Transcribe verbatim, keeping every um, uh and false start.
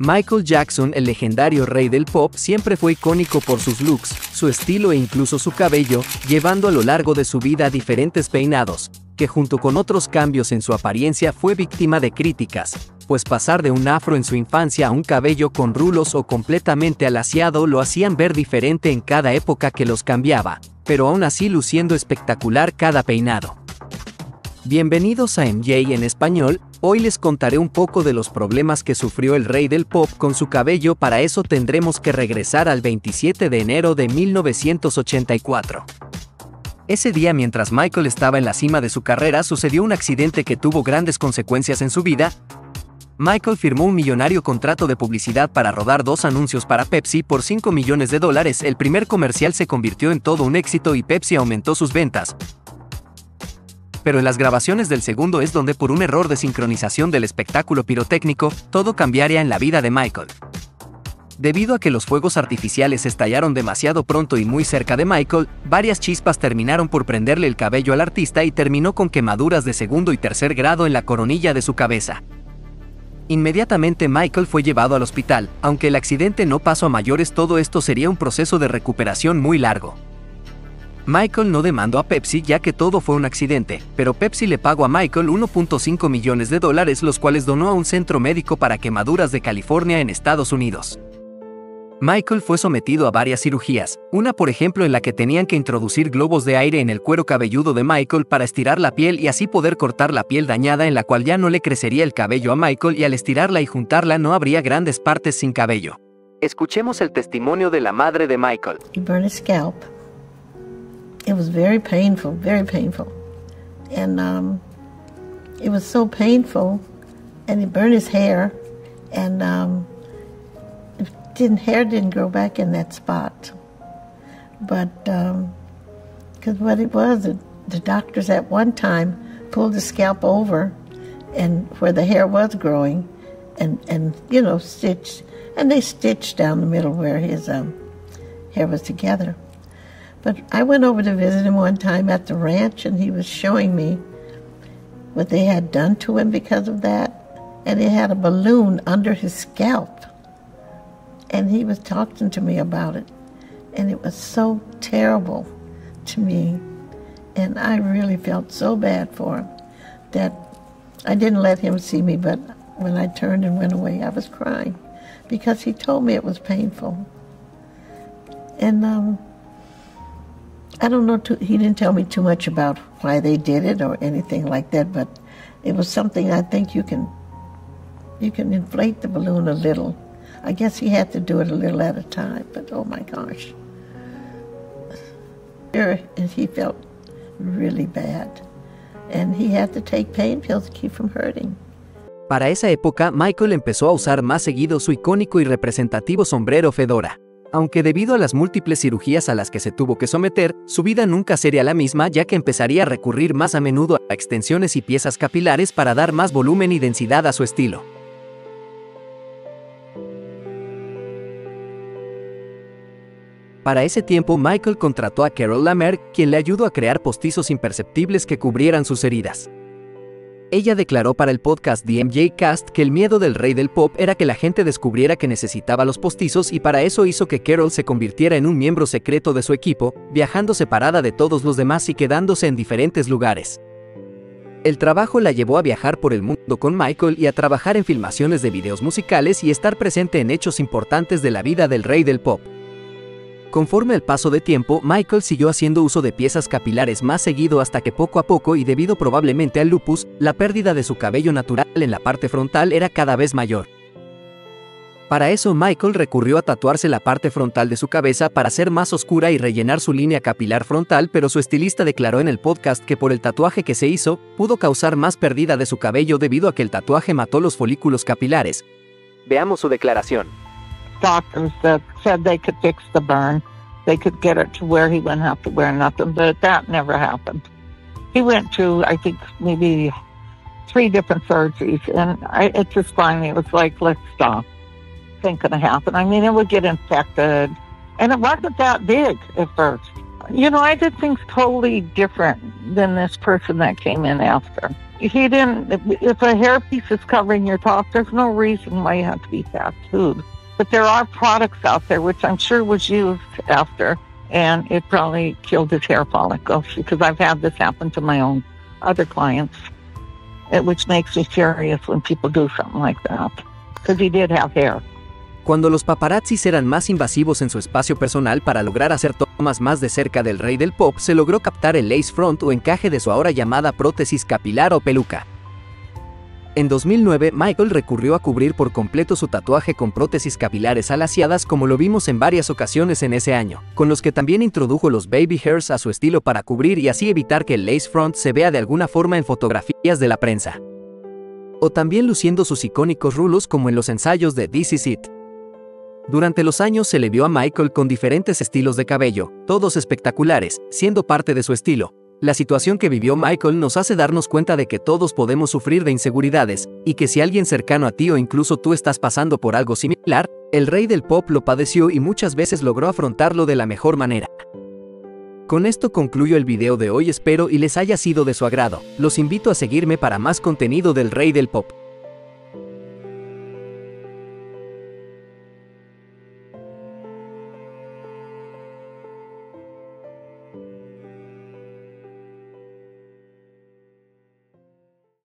Michael Jackson, el legendario rey del pop, siempre fue icónico por sus looks, su estilo e incluso su cabello, llevando a lo largo de su vida diferentes peinados, que junto con otros cambios en su apariencia fue víctima de críticas, pues pasar de un afro en su infancia a un cabello con rulos o completamente alaciado lo hacían ver diferente en cada época que los cambiaba, pero aún así luciendo espectacular cada peinado. Bienvenidos a M J en español. Hoy les contaré un poco de los problemas que sufrió el rey del pop con su cabello. Para eso tendremos que regresar al veintisiete de enero de mil novecientos ochenta y cuatro. Ese día, mientras Michael estaba en la cima de su carrera, sucedió un accidente que tuvo grandes consecuencias en su vida. Michael firmó un millonario contrato de publicidad para rodar dos anuncios para Pepsi por cinco millones de dólares. El primer comercial se convirtió en todo un éxito y Pepsi aumentó sus ventas. Pero en las grabaciones del segundo es donde, por un error de sincronización del espectáculo pirotécnico, todo cambiaría en la vida de Michael. Debido a que los fuegos artificiales estallaron demasiado pronto y muy cerca de Michael, varias chispas terminaron por prenderle el cabello al artista y terminó con quemaduras de segundo y tercer grado en la coronilla de su cabeza. Inmediatamente Michael fue llevado al hospital. Aunque el accidente no pasó a mayores, todo esto sería un proceso de recuperación muy largo. Michael no demandó a Pepsi ya que todo fue un accidente, pero Pepsi le pagó a Michael uno punto cinco millones de dólares, los cuales donó a un centro médico para quemaduras de California en Estados Unidos. Michael fue sometido a varias cirugías, una por ejemplo en la que tenían que introducir globos de aire en el cuero cabelludo de Michael para estirar la piel y así poder cortar la piel dañada, en la cual ya no le crecería el cabello a Michael, y al estirarla y juntarla no habría grandes partes sin cabello. Escuchemos el testimonio de la madre de Michael. He burned his scalp. It was very painful, very painful. And um, it was so painful, and he burned his hair, and um, it didn't, hair didn't grow back in that spot. But, because um, what it was, the, the doctors at one time pulled the scalp over, and where the hair was growing, and, and you know, stitched, and they stitched down the middle where his um, hair was together. But I went over to visit him one time at the ranch, and he was showing me what they had done to him because of that. And he had a balloon under his scalp. And he was talking to me about it. And it was so terrible to me. And I really felt so bad for him that I didn't let him see me, but when I turned and went away, I was crying because he told me it was painful. And um, I don't know, too, he didn't tell me too much about why they did it or anything like that, but it was something I think you can, you can inflate the balloon a little. I guess he had to do it a little at a time, but oh my gosh. And he felt really bad, and he had to take pain pills to keep from hurting. Para esa época, Michael empezó a usar más seguido su icónico y representativo sombrero fedora. Aunque debido a las múltiples cirugías a las que se tuvo que someter, su vida nunca sería la misma, ya que empezaría a recurrir más a menudo a extensiones y piezas capilares para dar más volumen y densidad a su estilo. Para ese tiempo, Michael contrató a Carol Lamer, quien le ayudó a crear postizos imperceptibles que cubrieran sus heridas. Ella declaró para el podcast The M J Cast que el miedo del rey del pop era que la gente descubriera que necesitaba los postizos, y para eso hizo que Carol se convirtiera en un miembro secreto de su equipo, viajando separada de todos los demás y quedándose en diferentes lugares. El trabajo la llevó a viajar por el mundo con Michael y a trabajar en filmaciones de videos musicales y estar presente en hechos importantes de la vida del rey del pop. Conforme el paso de tiempo, Michael siguió haciendo uso de piezas capilares más seguido hasta que poco a poco, y debido probablemente al lupus, la pérdida de su cabello natural en la parte frontal era cada vez mayor. Para eso, Michael recurrió a tatuarse la parte frontal de su cabeza para ser más oscura y rellenar su línea capilar frontal, pero su estilista declaró en el podcast que por el tatuaje que se hizo, pudo causar más pérdida de su cabello debido a que el tatuaje mató los folículos capilares. Veamos su declaración. Doctors that said they could fix the burn, they could get it to where he wouldn't have to wear nothing, but that never happened. He went to, I think, maybe three different surgeries, and I, it just finally was like, let's stop. It ain't gonna happen. I mean, it would get infected, and it wasn't that big at first. You know, I did things totally different than this person that came in after. he didn't, if a hairpiece is covering your top, there's no reason why you have to be tattooed. But there are products out there, which I'm sure was used after, and it probably killed his hair follicles, because I've had this happen to my own other clients, which makes me furious when people do something like that, because he did have hair. Cuando los paparazzis eran más invasivos en su espacio personal para lograr hacer tomas más de cerca del rey del pop, se logró captar el lace front o encaje de su ahora llamada prótesis capilar o peluca. En dos mil nueve, Michael recurrió a cubrir por completo su tatuaje con prótesis capilares alaciadas, como lo vimos en varias ocasiones en ese año, con los que también introdujo los baby hairs a su estilo para cubrir y así evitar que el lace front se vea de alguna forma en fotografías de la prensa. O también luciendo sus icónicos rulos como en los ensayos de This Is It. Durante los años se le vio a Michael con diferentes estilos de cabello, todos espectaculares, siendo parte de su estilo. La situación que vivió Michael nos hace darnos cuenta de que todos podemos sufrir de inseguridades, y que si alguien cercano a ti o incluso tú estás pasando por algo similar, el rey del pop lo padeció y muchas veces logró afrontarlo de la mejor manera. Con esto concluyo el video de hoy, espero y les haya sido de su agrado. Los invito a seguirme para más contenido del rey del pop.